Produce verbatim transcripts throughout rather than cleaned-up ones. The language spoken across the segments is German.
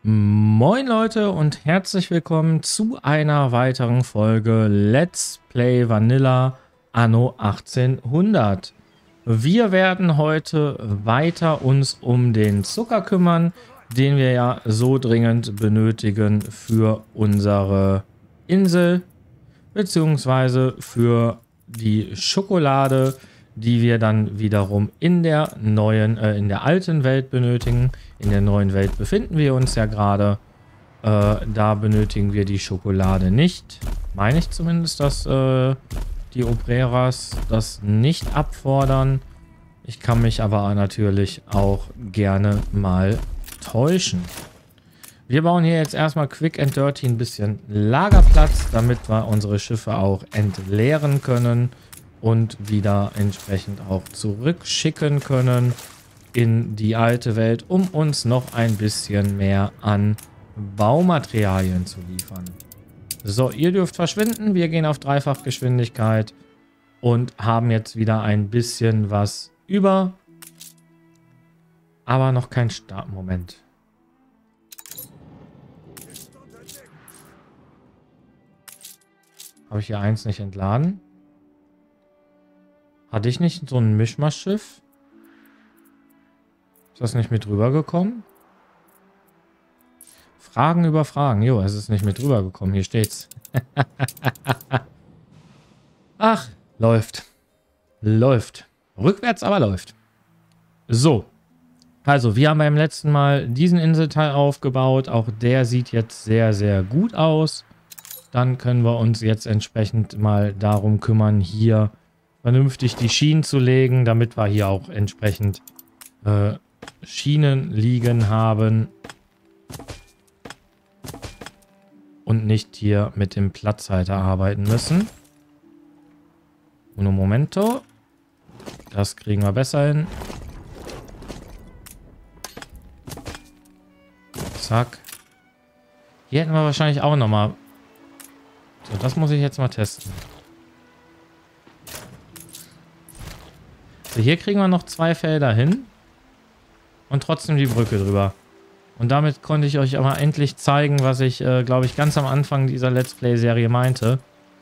Moin Leute und herzlich willkommen zu einer weiteren Folge Let's Play Vanilla Anno achtzehnhundert. Wir werden heute weiter uns um den Zucker kümmern, den wir ja so dringend benötigen für unsere Insel, beziehungsweise für die Schokolade, die wir dann wiederum in der neuen, äh, in der alten Welt benötigen. In der neuen Welt befinden wir uns ja gerade. Äh, da benötigen wir die Schokolade nicht. Meine ich zumindest, dass äh, die Obreras das nicht abfordern. Ich kann mich aber natürlich auch gerne mal täuschen. Wir bauen hier jetzt erstmal quick and dirty ein bisschen Lagerplatz, damit wir unsere Schiffe auch entleeren können und wieder entsprechend auch zurückschicken können in die alte Welt, um uns noch ein bisschen mehr an Baumaterialien zu liefern. So, ihr dürft verschwinden. Wir gehen auf Dreifachgeschwindigkeit und haben jetzt wieder ein bisschen was über. Aber noch kein Startmoment. Habe ich hier eins nicht entladen? Hatte ich nicht so ein Mischmaschschiff? Ist das nicht mit rübergekommen? Fragen über Fragen. Jo, es ist nicht mit rübergekommen. Hier steht's. Ach, läuft. Läuft. Rückwärts, aber läuft. So. Also, wir haben beim letzten Mal diesen Inselteil aufgebaut. Auch der sieht jetzt sehr, sehr gut aus. Dann können wir uns jetzt entsprechend mal darum kümmern, hier vernünftig die Schienen zu legen, damit wir hier auch entsprechend äh, Schienen liegen haben und nicht hier mit dem Platzhalter arbeiten müssen. Uno momento. Das kriegen wir besser hin. Zack. Hier hätten wir wahrscheinlich auch nochmal... So, das muss ich jetzt mal testen. So, hier kriegen wir noch zwei Felder hin. Und trotzdem die Brücke drüber. Und damit konnte ich euch aber endlich zeigen, was ich, äh, glaube ich, ganz am Anfang dieser Let's Play-Serie meinte.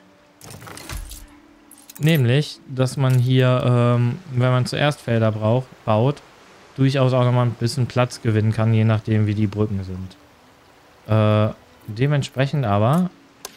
Nämlich, dass man hier, ähm, wenn man zuerst Felder braucht, baut, durchaus auch nochmal ein bisschen Platz gewinnen kann, je nachdem, wie die Brücken sind. Äh, dementsprechend aber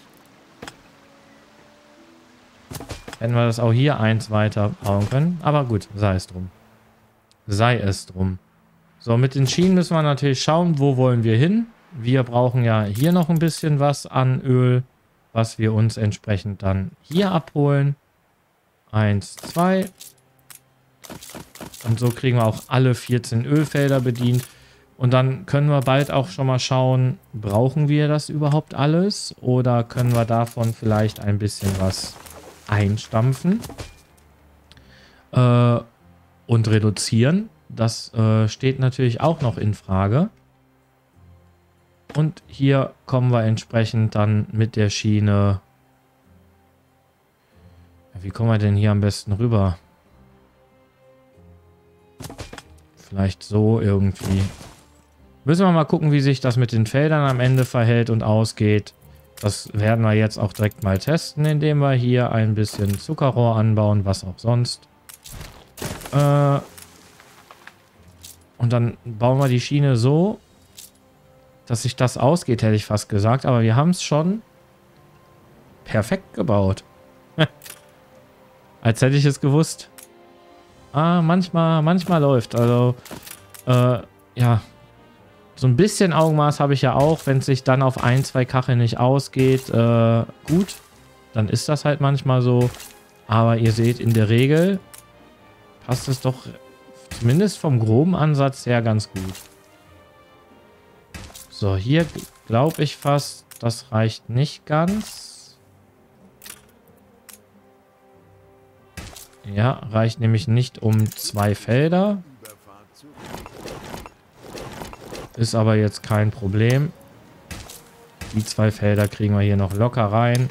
hätten wir das auch hier eins weiter bauen können. Aber gut, sei es drum. Sei es drum. So, mit den Schienen müssen wir natürlich schauen, wo wollen wir hin. Wir brauchen ja hier noch ein bisschen was an Öl, was wir uns entsprechend dann hier abholen. Eins, zwei. Und so kriegen wir auch alle vierzehn Ölfelder bedient. Und dann können wir bald auch schon mal schauen, brauchen wir das überhaupt alles? Oder können wir davon vielleicht ein bisschen was einstampfen äh, und reduzieren. Das äh, steht natürlich auch noch in Frage. Und hier kommen wir entsprechend dann mit der Schiene. Ja, wie kommen wir denn hier am besten rüber? Vielleicht so irgendwie. Müssen wir mal gucken, wie sich das mit den Feldern am Ende verhält und ausgeht. Das werden wir jetzt auch direkt mal testen, indem wir hier ein bisschen Zuckerrohr anbauen, was auch sonst. Äh und dann bauen wir die Schiene so, dass sich das ausgeht, hätte ich fast gesagt. Aber wir haben es schon perfekt gebaut. Als hätte ich es gewusst. Ah, manchmal, manchmal läuft. Also, äh, ja. So ein bisschen Augenmaß habe ich ja auch, wenn es sich dann auf ein, zwei Kacheln nicht ausgeht. Äh, gut, dann ist das halt manchmal so. Aber ihr seht, in der Regel passt es doch zumindest vom groben Ansatz her ganz gut. So, hier glaube ich fast, das reicht nicht ganz. Ja, reicht nämlich nicht um zwei Felder. Ist aber jetzt kein Problem. Die zwei Felder kriegen wir hier noch locker rein.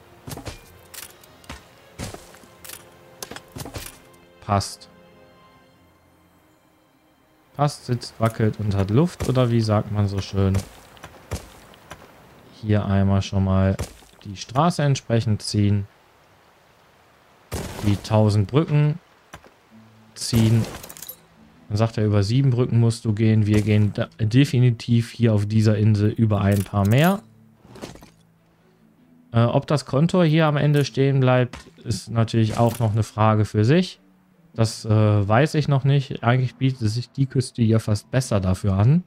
Passt. Passt, sitzt, wackelt und hat Luft, oder wie sagt man so schön? hier einmal schon mal die Straße entsprechend ziehen. Die tausend Brücken ziehen. Dann sagt er, über sieben Brücken musst du gehen. Wir gehen definitiv hier auf dieser Insel über ein paar mehr. Äh, ob das Kontor hier am Ende stehen bleibt, ist natürlich auch noch eine Frage für sich. Das äh, weiß ich noch nicht. Eigentlich bietet sich die Küste hier fast besser dafür an.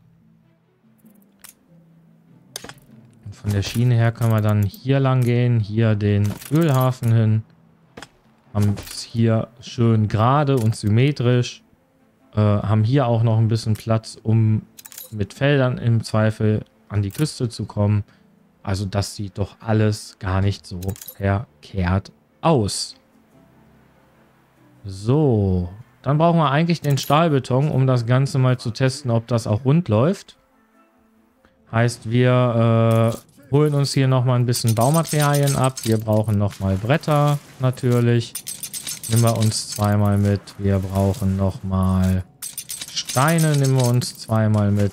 Und von der Schiene her können wir dann hier lang gehen. Hier den Ölhafen hin. Haben es hier schön gerade und symmetrisch. Äh, haben hier auch noch ein bisschen Platz, um mit Feldern im Zweifel an die Küste zu kommen. Also das sieht doch alles gar nicht so verkehrt aus. So, dann brauchen wir eigentlich den Stahlbeton, um das Ganze mal zu testen, ob das auch rund läuft. Heißt, wir äh, holen uns hier nochmal ein bisschen Baumaterialien ab. Wir brauchen nochmal Bretter natürlich. Nehmen wir uns zweimal mit. Wir brauchen nochmal Steine, nehmen wir uns zweimal mit.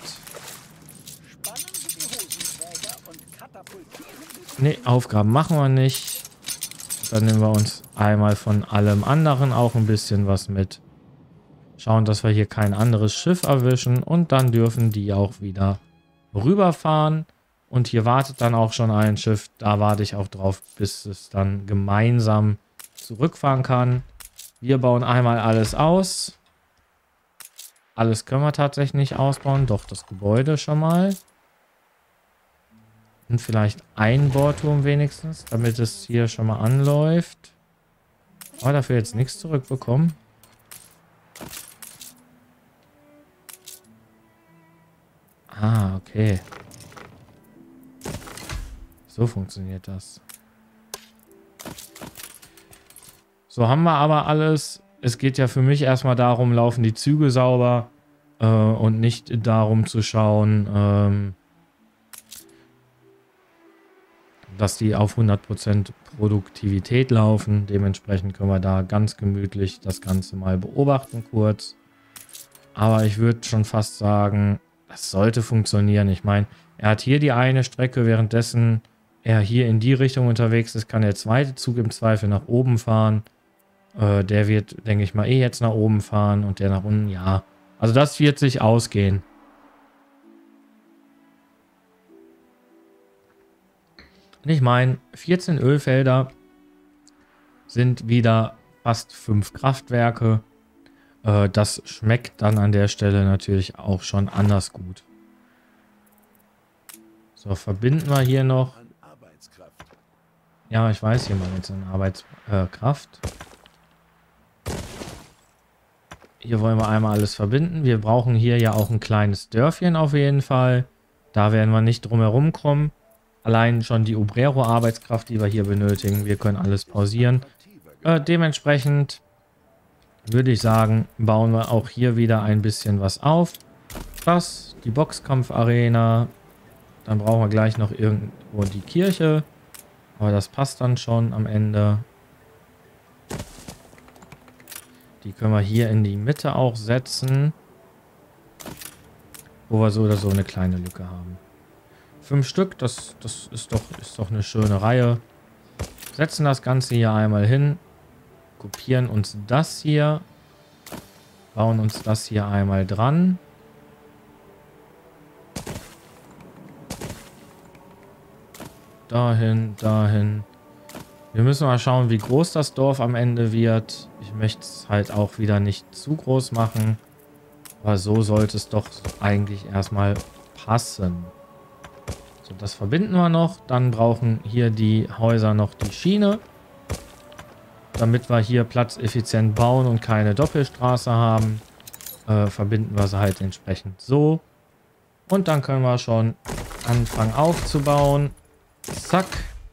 Ne, Aufgaben machen wir nicht. Dann nehmen wir uns einmal von allem anderen auch ein bisschen was mit. Schauen, dass wir hier kein anderes Schiff erwischen. Und dann dürfen die auch wieder rüberfahren. Und hier wartet dann auch schon ein Schiff. Da warte ich auch drauf, bis es dann gemeinsam zurückfahren kann. Wir bauen einmal alles aus. Alles können wir tatsächlich nicht ausbauen. Doch, das Gebäude schon mal. Und vielleicht ein Bohrturm wenigstens, damit es hier schon mal anläuft. Aber dafür jetzt nichts zurückbekommen. Ah, okay. So funktioniert das. So haben wir aber alles. Es geht ja für mich erstmal darum, laufen die Züge sauber äh, und nicht darum zu schauen, ähm, dass die auf hundert Prozent Produktivität laufen. Dementsprechend können wir da ganz gemütlich das Ganze mal beobachten kurz. Aber ich würde schon fast sagen, das sollte funktionieren. Ich meine, er hat hier die eine Strecke, währenddessen er hier in die Richtung unterwegs ist, kann der zweite Zug im Zweifel nach oben fahren. Äh, der wird, denke ich mal, eh jetzt nach oben fahren und der nach unten, ja. Also das wird sich ausgehen. Und ich meine, vierzehn Ölfelder sind wieder fast fünf Kraftwerke. Äh, das schmeckt dann an der Stelle natürlich auch schon anders gut. So, verbinden wir hier noch. Ja, ich weiß, hier mal jetzt eine Arbeitskraft. Hier wollen wir einmal alles verbinden. Wir brauchen hier ja auch ein kleines Dörfchen auf jeden Fall. Da werden wir nicht drum herum kommen. Allein schon die Obrero-Arbeitskraft, die wir hier benötigen. Wir können alles pausieren. Äh, dementsprechend würde ich sagen, bauen wir auch hier wieder ein bisschen was auf. Das, die Boxkampfarena. Dann brauchen wir gleich noch irgendwo die Kirche. Aber das passt dann schon am Ende. Die können wir hier in die Mitte auch setzen. Wo wir so oder so eine kleine Lücke haben. Fünf Stück, das, das ist doch, ist doch eine schöne Reihe. Setzen das Ganze hier einmal hin. Kopieren uns das hier. Bauen uns das hier einmal dran. Dahin, dahin. Wir müssen mal schauen, wie groß das Dorf am Ende wird. Ich möchte es halt auch wieder nicht zu groß machen. Aber so sollte es doch eigentlich erstmal passen. So, das verbinden wir noch. Dann brauchen hier die Häuser noch die Schiene. Damit wir hier platzeffizient bauen und keine Doppelstraße haben, äh, verbinden wir sie halt entsprechend so. Und dann können wir schon anfangen aufzubauen. Zack.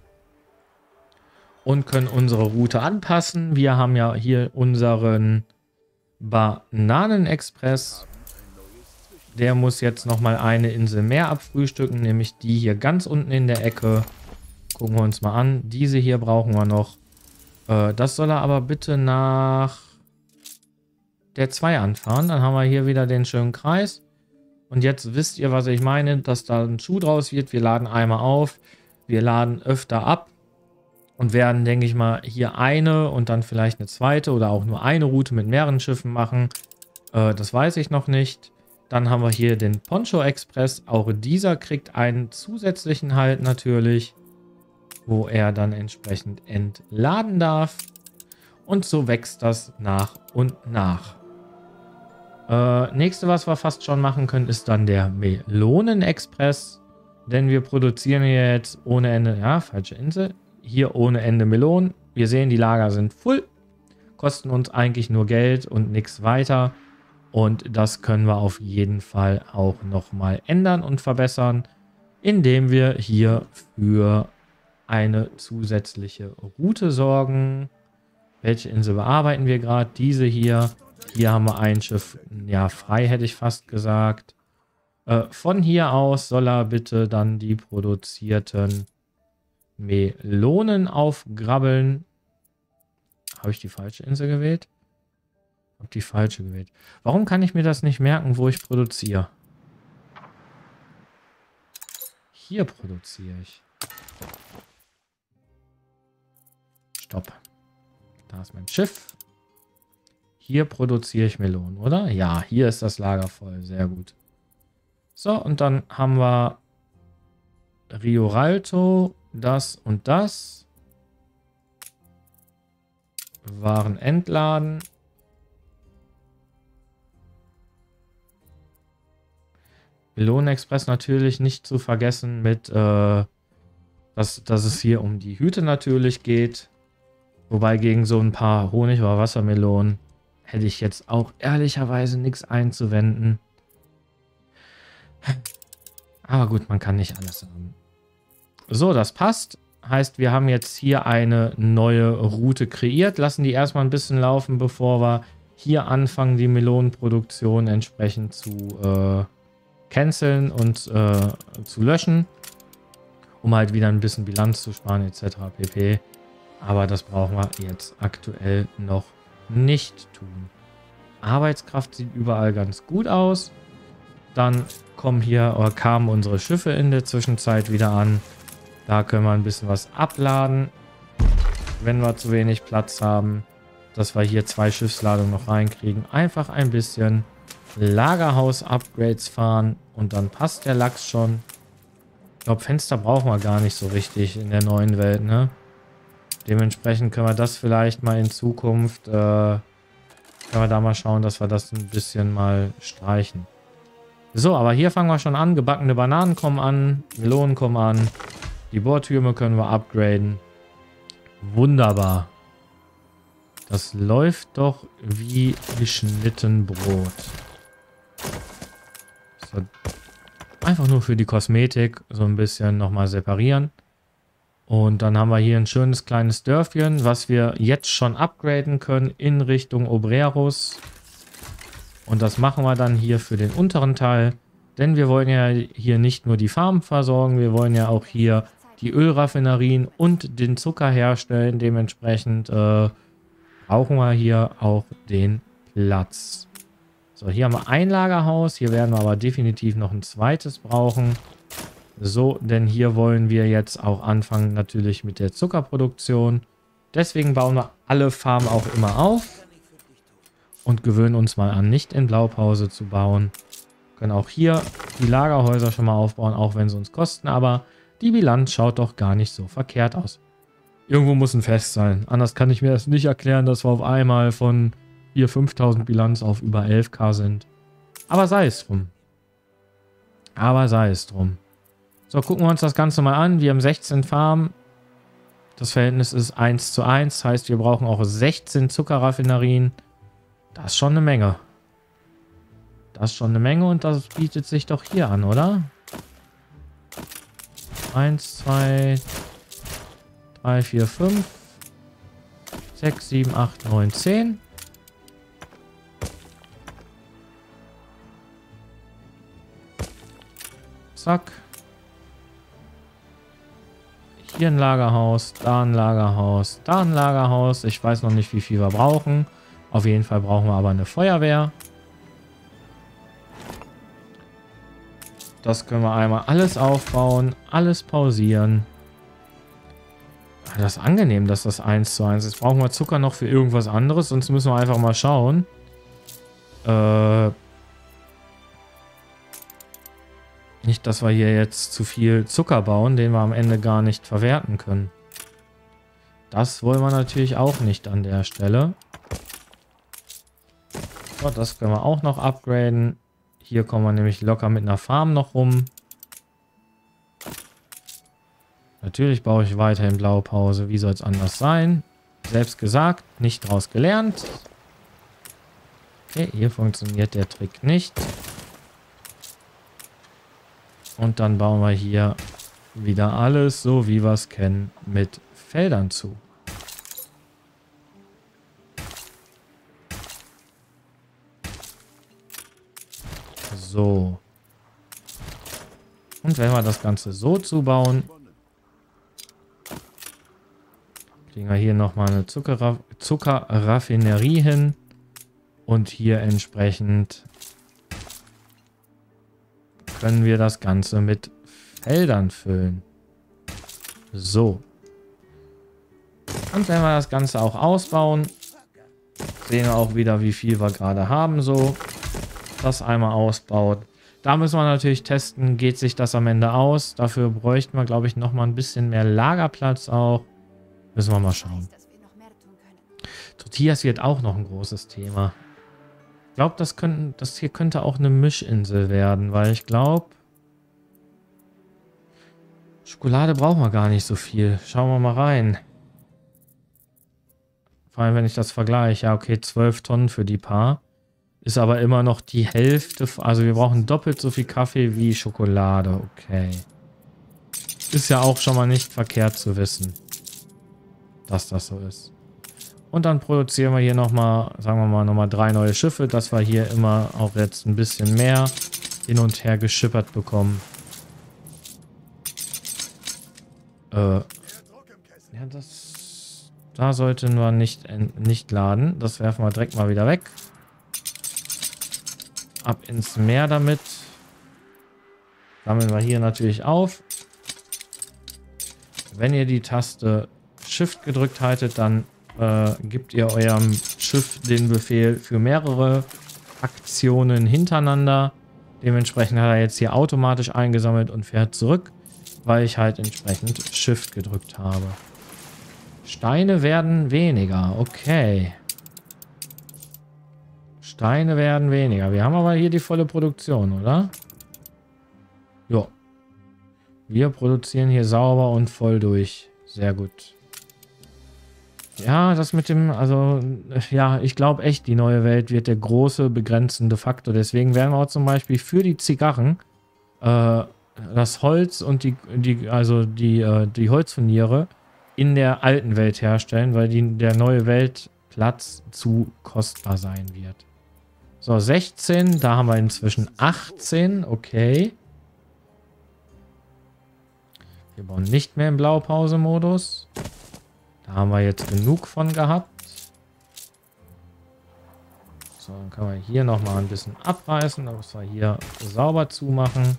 Und können unsere Route anpassen. Wir haben ja hier unseren Bananenexpress. Der muss jetzt nochmal eine Insel mehr abfrühstücken, nämlich die hier ganz unten in der Ecke. Gucken wir uns mal an. Diese hier brauchen wir noch. Äh, das soll er aber bitte nach der zwei anfahren. Dann haben wir hier wieder den schönen Kreis. Und jetzt wisst ihr, was ich meine, dass da ein Schuh draus wird. Wir laden einmal auf. Wir laden öfter ab und werden, denke ich mal, hier eine und dann vielleicht eine zweite oder auch nur eine Route mit mehreren Schiffen machen. Äh, das weiß ich noch nicht. Dann haben wir hier den Poncho Express. Auch dieser kriegt einen zusätzlichen Halt natürlich, wo er dann entsprechend entladen darf. Und so wächst das nach und nach. Äh, nächste, was wir fast schon machen können, ist dann der Melonen-Express. Denn wir produzieren hier jetzt ohne Ende, ja, falsche Insel, hier ohne Ende Melonen. Wir sehen, die Lager sind voll, kosten uns eigentlich nur Geld und nichts weiter. Und das können wir auf jeden Fall auch nochmal ändern und verbessern, indem wir hier für eine zusätzliche Route sorgen. Welche Insel bearbeiten wir gerade? Diese hier. Hier haben wir ein Schiff, ja, frei hätte ich fast gesagt. Äh, von hier aus soll er bitte dann die produzierten Melonen aufgrabbeln. Habe ich die falsche Insel gewählt? Habe die falsche gewählt. Warum kann ich mir das nicht merken, wo ich produziere? Hier produziere ich. Stopp. Da ist mein Schiff. Hier produziere ich Melonen, oder? Ja, hier ist das Lager voll. Sehr gut. So, und dann haben wir Rioralto, das und das. Waren entladen. Melonen-Express natürlich nicht zu vergessen mit, äh, dass, dass es hier um die Hüte natürlich geht. Wobei gegen so ein paar Honig- oder Wassermelonen hätte ich jetzt auch ehrlicherweise nichts einzuwenden. Aber gut, man kann nicht alles haben. So, das passt. Heißt, wir haben jetzt hier eine neue Route kreiert. Lassen die erstmal ein bisschen laufen, bevor wir hier anfangen, die Melonenproduktion entsprechend zu äh, canceln und äh, zu löschen. Um halt wieder ein bisschen Bilanz zu sparen et cetera pp. Aber das brauchen wir jetzt aktuell noch nicht tun. Arbeitskraft sieht überall ganz gut aus. Dann kommen hier oder kamen unsere Schiffe in der Zwischenzeit wieder an. Da können wir ein bisschen was abladen, wenn wir zu wenig Platz haben, dass wir hier zwei Schiffsladungen noch reinkriegen. Einfach ein bisschen Lagerhaus-Upgrades fahren und dann passt der Lachs schon. Ich glaube, Fenster brauchen wir gar nicht so richtig in der neuen Welt, ne? Dementsprechend können wir das vielleicht mal in Zukunft, äh, können wir da mal schauen, dass wir das ein bisschen mal streichen. So, aber hier fangen wir schon an. Gebackene Bananen kommen an, Melonen kommen an. Die Bohrtürme können wir upgraden. Wunderbar. Das läuft doch wie geschnitten Brot. So. Einfach nur für die Kosmetik so ein bisschen nochmal separieren. Und dann haben wir hier ein schönes kleines Dörfchen, was wir jetzt schon upgraden können in Richtung Obreros. Und das machen wir dann hier für den unteren Teil. Denn wir wollen ja hier nicht nur die Farmen versorgen, wir wollen ja auch hier die Ölraffinerien und den Zucker herstellen. Dementsprechend äh, brauchen wir hier auch den Platz. So, hier haben wir ein Lagerhaus. Hier werden wir aber definitiv noch ein zweites brauchen. So, denn hier wollen wir jetzt auch anfangen natürlich mit der Zuckerproduktion. Deswegen bauen wir alle Farmen auch immer auf. Und gewöhnen uns mal an, nicht in Blaupause zu bauen. Können auch hier die Lagerhäuser schon mal aufbauen, auch wenn sie uns kosten. Aber die Bilanz schaut doch gar nicht so verkehrt aus. Irgendwo muss ein Fest sein. Anders kann ich mir das nicht erklären, dass wir auf einmal von hier fünftausend Bilanz auf über elftausend sind. Aber sei es drum. Aber sei es drum. So, gucken wir uns das Ganze mal an. Wir haben sechzehn Farmen. Das Verhältnis ist eins zu eins. Das heißt, wir brauchen auch sechzehn Zuckerraffinerien. Das ist schon eine Menge. Das ist schon eine Menge und das bietet sich doch hier an, oder? eins, zwei, drei, vier, fünf, sechs, sieben, acht, neun, zehn. Zack. Hier ein Lagerhaus, da ein Lagerhaus, da ein Lagerhaus. Ich weiß noch nicht, wie viel wir brauchen. Auf jeden Fall brauchen wir aber eine Feuerwehr. Das können wir einmal alles aufbauen, alles pausieren. Das ist angenehm, dass das eins zu eins ist. Brauchen wir Zucker noch für irgendwas anderes, sonst müssen wir einfach mal schauen. Äh, nicht, dass wir hier jetzt zu viel Zucker bauen, den wir am Ende gar nicht verwerten können. Das wollen wir natürlich auch nicht an der Stelle. So, das können wir auch noch upgraden. Hier kommen wir nämlich locker mit einer Farm noch rum. Natürlich baue ich weiterhin Blaupause. Wie soll es anders sein? Selbst gesagt, nicht draus gelernt. Okay, hier funktioniert der Trick nicht. Und dann bauen wir hier wieder alles, so wie wir es kennen, mit Feldern zu. So. Und wenn wir das Ganze so zubauen, kriegen wir hier nochmal eine Zuckerra Zuckerraffinerie hin. Und hier entsprechend können wir das Ganze mit Feldern füllen. So. Und wenn wir das Ganze auch ausbauen, sehen wir auch wieder, wie viel wir gerade haben. So. Das einmal ausbaut. Da müssen wir natürlich testen, geht sich das am Ende aus. Dafür bräuchten wir, glaube ich, nochmal ein bisschen mehr Lagerplatz auch. Müssen wir mal schauen. Tortillas wird auch noch ein großes Thema. Ich glaube, das, das hier könnte auch eine Mischinsel werden, weil ich glaube, Schokolade brauchen wir gar nicht so viel. Schauen wir mal rein. Vor allem, wenn ich das vergleiche. Ja, okay, zwölf Tonnen für die Paar. Ist aber immer noch die Hälfte. Also wir brauchen doppelt so viel Kaffee wie Schokolade. Okay. Ist ja auch schon mal nicht verkehrt zu wissen, dass das so ist. Und dann produzieren wir hier nochmal, sagen wir mal, nochmal drei neue Schiffe, dass wir hier immer auch jetzt ein bisschen mehr hin und her geschippert bekommen. Äh, ja, das... Da sollten wir nicht, nicht laden. Das werfen wir direkt mal wieder weg. Ab ins Meer damit. Sammeln wir hier natürlich auf. Wenn ihr die Taste Shift gedrückt haltet, dann äh, gebt ihr eurem Schiff den Befehl für mehrere Aktionen hintereinander. Dementsprechend hat er jetzt hier automatisch eingesammelt und fährt zurück, weil ich halt entsprechend Shift gedrückt habe. Steine werden weniger. Okay. Steine werden weniger. Wir haben aber hier die volle Produktion, oder? Jo. Wir produzieren hier sauber und voll durch. Sehr gut. Ja, das mit dem, also, ja, ich glaube echt, die neue Welt wird der große begrenzende Faktor. Deswegen werden wir auch zum Beispiel für die Zigarren äh, das Holz und die, die also die, äh, die Holzfurniere in der alten Welt herstellen, weil die, der neue Weltplatz zu kostbar sein wird. So, sechzehn, da haben wir inzwischen achtzehn, okay. Wir bauen nicht mehr im Blaupause-Modus. Da haben wir jetzt genug von gehabt. So, dann können wir hier nochmal ein bisschen abreißen, dass wir hier sauber zumachen.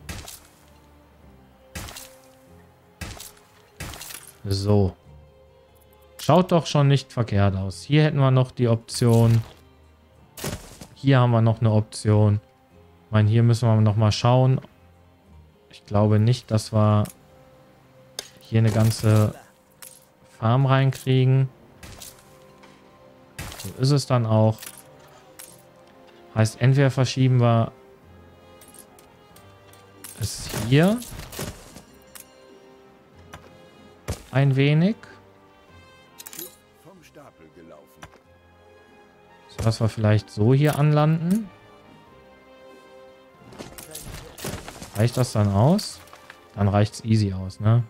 So. Schaut doch schon nicht verkehrt aus. Hier hätten wir noch die Option. Hier haben wir noch eine Option. Ich meine, hier müssen wir noch mal schauen. Ich glaube nicht, dass wir hier eine ganze Farm reinkriegen. So ist es dann auch. Heißt, entweder verschieben wir es hier ein wenig. So, dass wir vielleicht so hier anlanden. Reicht das dann aus? Dann reicht es easy aus, ne?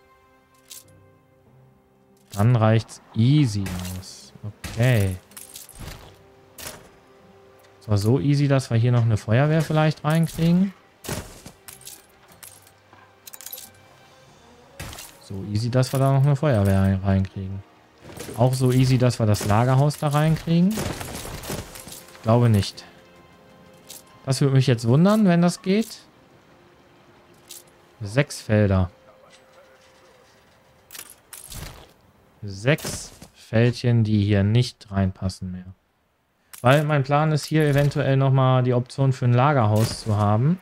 Dann reicht es easy aus. Okay. Es war so easy, dass wir hier noch eine Feuerwehr vielleicht reinkriegen. So easy, dass wir da noch eine Feuerwehr reinkriegen. Auch so easy, dass wir das Lagerhaus da reinkriegen. Ich glaube nicht. Das würde mich jetzt wundern, wenn das geht. Sechs Felder. sechs Fältchen, die hier nicht reinpassen mehr. Weil mein Plan ist hier eventuell nochmal die Option für ein Lagerhaus zu haben.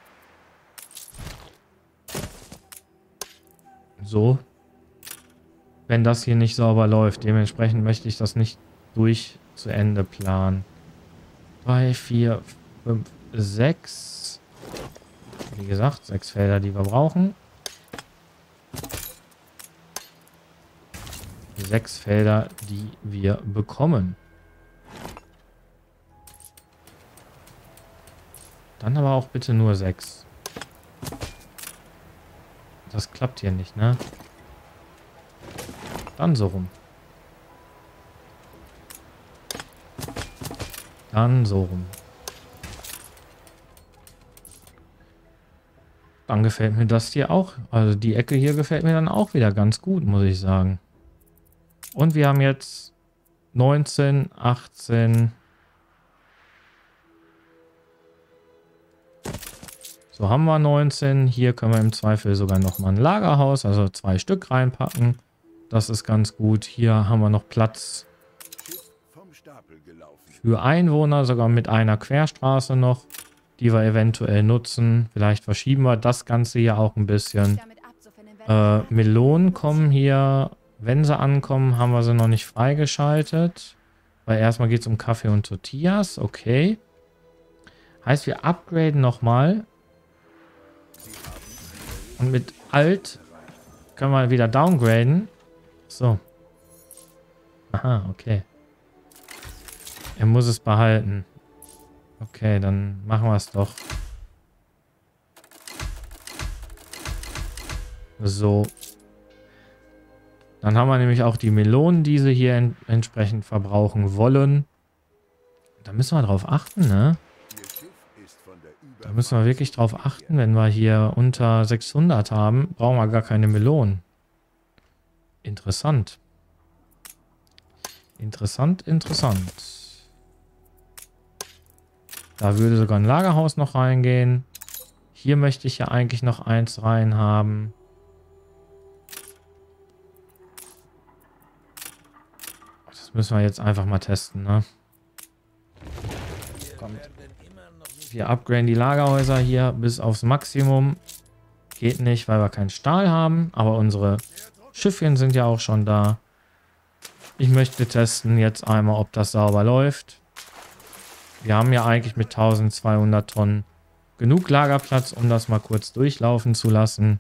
So. Wenn das hier nicht sauber läuft. Dementsprechend möchte ich das nicht durch zu Ende planen. drei, vier, fünf, sechs. Wie gesagt, sechs Felder, die wir brauchen. Sechs Felder, die wir bekommen. Dann aber auch bitte nur sechs. Das klappt hier nicht, ne? Dann so rum. Dann so rum. Dann gefällt mir das hier auch. Also die Ecke hier gefällt mir dann auch wieder ganz gut, muss ich sagen. Und wir haben jetzt neunzehn, achtzehn. So haben wir neunzehn. Hier können wir im Zweifel sogar nochmal ein Lagerhaus, also zwei Stück reinpacken. Das ist ganz gut. Hier haben wir noch Platz für Einwohner, sogar mit einer Querstraße noch, die wir eventuell nutzen. Vielleicht verschieben wir das Ganze hier auch ein bisschen. Äh, Melonen kommen hier, wenn sie ankommen, haben wir sie noch nicht freigeschaltet. Weil erstmal geht es um Kaffee und Tortillas. Okay. Heißt, wir upgraden nochmal. Und mit Alt können wir wieder downgraden. So. Aha, okay. Er muss es behalten. Okay, dann machen wir es doch. So. Dann haben wir nämlich auch die Melonen, die sie hier en entsprechend verbrauchen wollen. Da müssen wir drauf achten, ne? Da müssen wir wirklich drauf achten, wenn wir hier unter sechshundert haben, brauchen wir gar keine Melonen. Interessant. Interessant, interessant. Da würde sogar ein Lagerhaus noch reingehen. Hier möchte ich ja eigentlich noch eins rein haben. Das müssen wir jetzt einfach mal testen, ne? Kommt. Wir upgraden die Lagerhäuser hier bis aufs Maximum. Geht nicht, weil wir keinen Stahl haben. Aber unsere Schiffchen sind ja auch schon da. Ich möchte testen jetzt einmal, ob das sauber läuft. Wir haben ja eigentlich mit eintausendzweihundert Tonnen genug Lagerplatz, um das mal kurz durchlaufen zu lassen.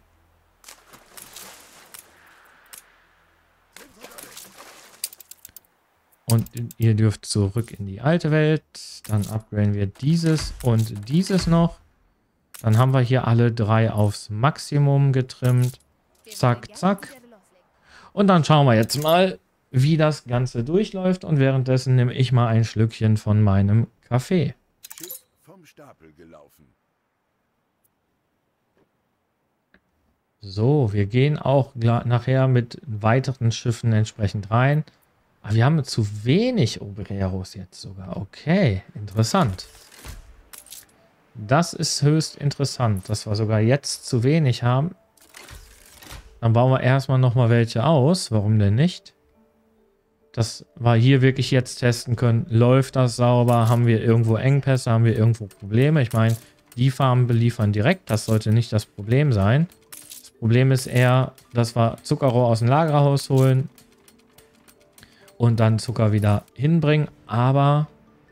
Und ihr dürft zurück in die alte Welt. Dann upgraden wir dieses und dieses noch. Dann haben wir hier alle drei aufs Maximum getrimmt. Zack, zack. Und dann schauen wir jetzt mal, wie das Ganze durchläuft. Und währenddessen nehme ich mal ein Schlückchen von meinem Kaffee. Schiff vom Stapel gelaufen. So, wir gehen auch nachher mit weiteren Schiffen entsprechend rein. Aber wir haben zu wenig Obreros jetzt sogar. Okay, interessant. Das ist höchst interessant, dass wir sogar jetzt zu wenig haben. Dann bauen wir erstmal nochmal welche aus. Warum denn nicht? Dass wir hier wirklich jetzt testen können, läuft das sauber, haben wir irgendwo Engpässe, haben wir irgendwo Probleme. Ich meine, die Farmen beliefern direkt, das sollte nicht das Problem sein. Das Problem ist eher, dass wir Zuckerrohr aus dem Lagerhaus holen und dann Zucker wieder hinbringen. Aber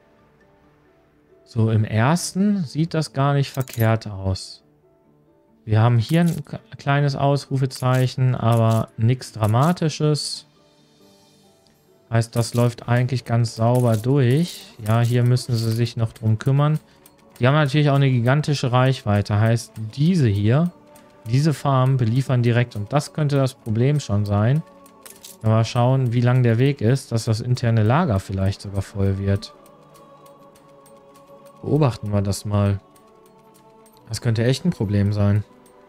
so im ersten sieht das gar nicht verkehrt aus. Wir haben hier ein kleines Ausrufezeichen, aber nichts Dramatisches. Heißt, das läuft eigentlich ganz sauber durch. Ja, hier müssen sie sich noch drum kümmern. Die haben natürlich auch eine gigantische Reichweite. Heißt, diese hier, diese Farmen beliefern direkt. Und das könnte das Problem schon sein. Mal schauen, wie lang der Weg ist, dass das interne Lager vielleicht sogar voll wird. Beobachten wir das mal. Das könnte echt ein Problem sein.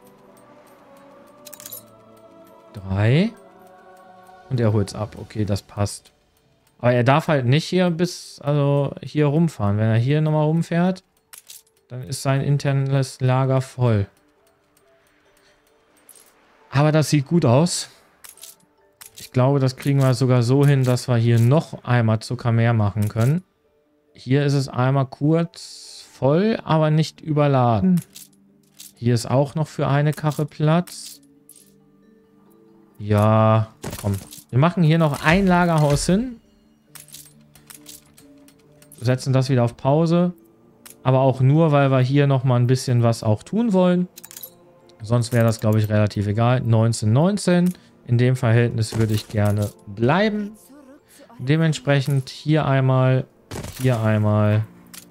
Drei. Und er holt es ab. Okay, das passt. Aber er darf halt nicht hier bis, also hier rumfahren. Wenn er hier nochmal rumfährt, dann ist sein internes Lager voll. Aber das sieht gut aus. Ich ich glaube, das kriegen wir sogar so hin, dass wir hier noch einmal Zucker mehr machen können. Hier ist es einmal kurz voll, aber nicht überladen. Hier ist auch noch für eine Karre Platz. Ja, komm. Wir machen hier noch ein Lagerhaus hin. Setzen das wieder auf Pause. Aber auch nur, weil wir hier noch mal ein bisschen was auch tun wollen. Sonst wäre das, glaube ich, relativ egal. neunzehn, neunzehn. In dem Verhältnis würde ich gerne bleiben. Dementsprechend hier einmal, hier einmal.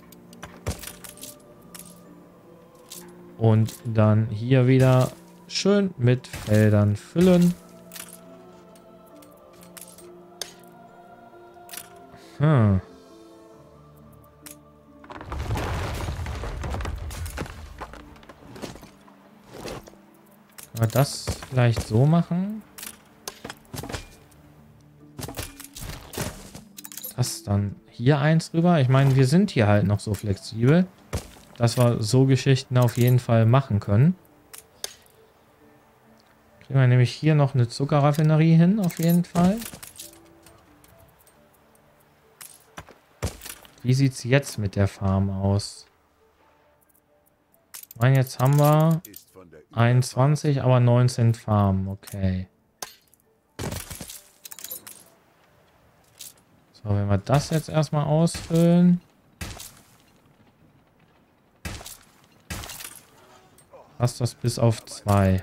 Und dann hier wieder schön mit Feldern füllen. Hm. Können wir das vielleicht so machen? Das dann hier eins rüber. Ich meine, wir sind hier halt noch so flexibel, dass wir so Geschichten auf jeden Fall machen können. Kriegen wir nämlich hier noch eine Zuckerraffinerie hin, auf jeden Fall. Wie sieht es jetzt mit der Farm aus? Ich meine, jetzt haben wir einundzwanzig, aber neunzehn Farmen. Okay. So, wenn wir das jetzt erstmal ausfüllen. Passt das bis auf zwei.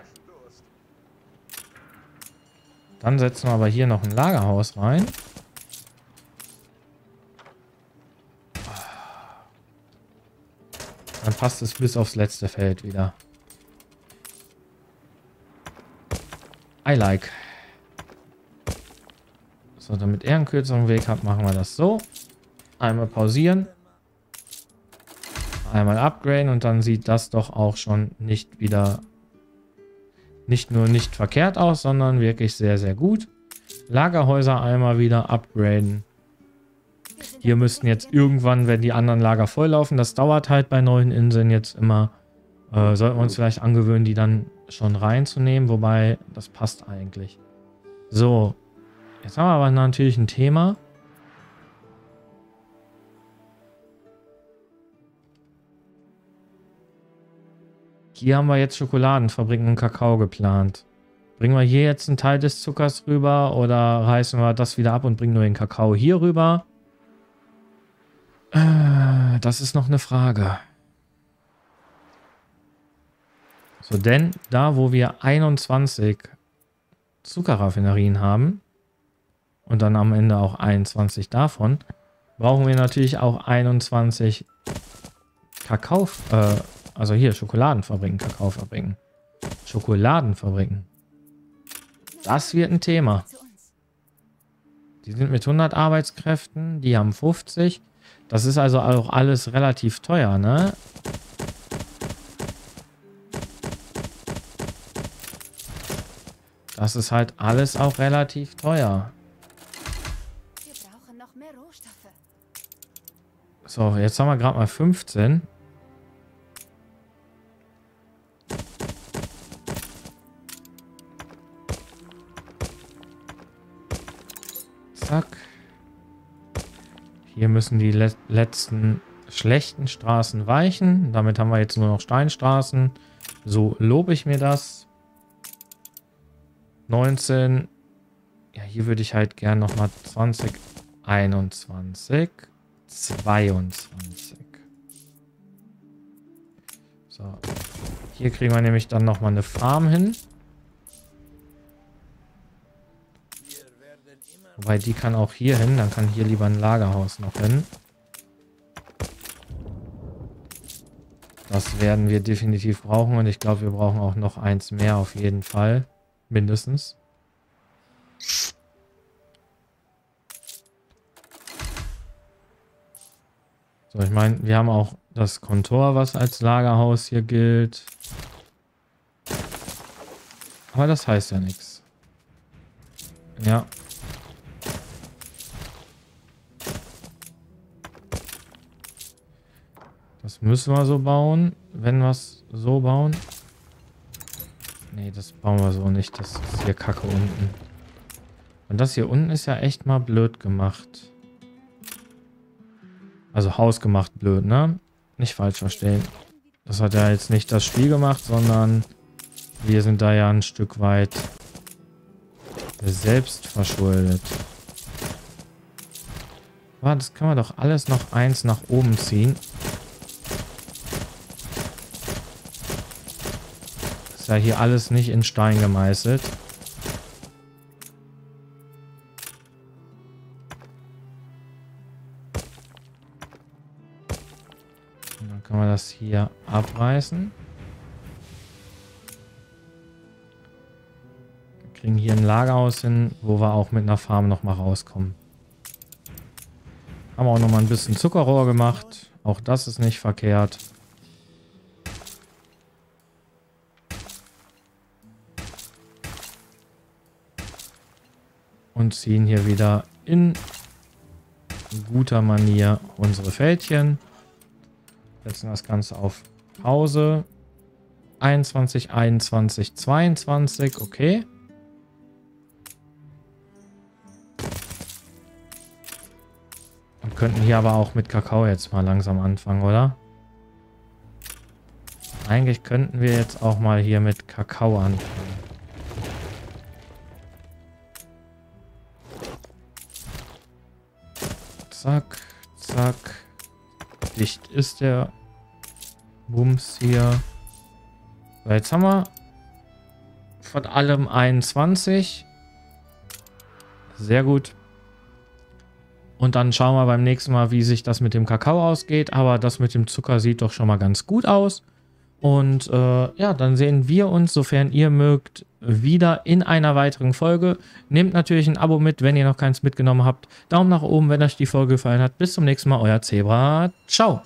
Dann setzen wir aber hier noch ein Lagerhaus rein. Dann passt es bis aufs letzte Feld wieder. I like. So, damit er einen kürzeren Weg hat, machen wir das so. Einmal pausieren. Einmal upgraden und dann sieht das doch auch schon nicht wieder, nicht nur nicht verkehrt aus, sondern wirklich sehr, sehr gut. Lagerhäuser einmal wieder upgraden. Hier müssten jetzt irgendwann, wenn die anderen Lager volllaufen, das dauert halt bei neuen Inseln jetzt immer, äh, sollten wir uns vielleicht angewöhnen, die dann schon reinzunehmen, wobei das passt eigentlich. So, jetzt haben wir aber natürlich ein Thema. Hier haben wir jetzt Schokoladenfabriken und Kakao geplant. Bringen wir hier jetzt einen Teil des Zuckers rüber oder reißen wir das wieder ab und bringen nur den Kakao hier rüber? Äh, das ist noch eine Frage. So, denn da, wo wir einundzwanzig Zuckerraffinerien haben und dann am Ende auch einundzwanzig davon, brauchen wir natürlich auch einundzwanzig Kakao, äh, also hier Schokoladenfabriken, Kakaofabriken. Schokoladenfabriken. Das wird ein Thema. Die sind mit hundert Arbeitskräften, die haben fünfzig. Das ist also auch alles relativ teuer, ne? Das ist halt alles auch relativ teuer. Wir brauchen noch mehr Rohstoffe. So, jetzt haben wir gerade mal fünfzehn. Zack. Hier müssen die le letzten schlechten Straßen weichen. Damit haben wir jetzt nur noch Steinstraßen. So lobe ich mir das. neunzehn. Ja, hier würde ich halt gern nochmal zwanzig, einundzwanzig, zweiundzwanzig. So. Hier kriegen wir nämlich dann nochmal eine Farm hin. Wobei, die kann auch hier hin. Dann kann hier lieber ein Lagerhaus noch hin. Das werden wir definitiv brauchen. Und ich glaube, wir brauchen auch noch eins mehr auf jeden Fall. Mindestens. So, ich meine, wir haben auch das Kontor, was als Lagerhaus hier gilt. Aber das heißt ja nichts. Ja. Das müssen wir so bauen, wenn wir es so bauen. Nee, das bauen wir so nicht. Das ist hier Kacke unten. Und das hier unten ist ja echt mal blöd gemacht. Also hausgemacht blöd, ne? Nicht falsch verstehen. Das hat ja jetzt nicht das Spiel gemacht, sondern wir sind da ja ein Stück weit selbst verschuldet. Aber das können wir doch alles noch eins nach oben ziehen. Ist ja hier alles nicht in Stein gemeißelt. Und dann können wir das hier abreißen. Wir kriegen hier ein Lagerhaus hin, wo wir auch mit einer Farm nochmal rauskommen. Haben wir auch nochmal ein bisschen Zuckerrohr gemacht. Auch das ist nicht verkehrt. Und ziehen hier wieder in guter Manier unsere Fältchen. Setzen das Ganze auf Pause. einundzwanzig, einundzwanzig, zweiundzwanzig. Okay. Und könnten hier aber auch mit Kakao jetzt mal langsam anfangen, oder? Eigentlich könnten wir jetzt auch mal hier mit Kakao anfangen. Zack, zack. Dicht ist der Bums hier. So, jetzt haben wir von allem einundzwanzig. Sehr gut. Und dann schauen wir beim nächsten Mal, wie sich das mit dem Kakao ausgeht. Aber das mit dem Zucker sieht doch schon mal ganz gut aus. Und äh, ja, dann sehen wir uns, sofern ihr mögt, wieder in einer weiteren Folge. Nehmt natürlich ein Abo mit, wenn ihr noch keins mitgenommen habt. Daumen nach oben, wenn euch die Folge gefallen hat. Bis zum nächsten Mal, euer Zebra. Ciao.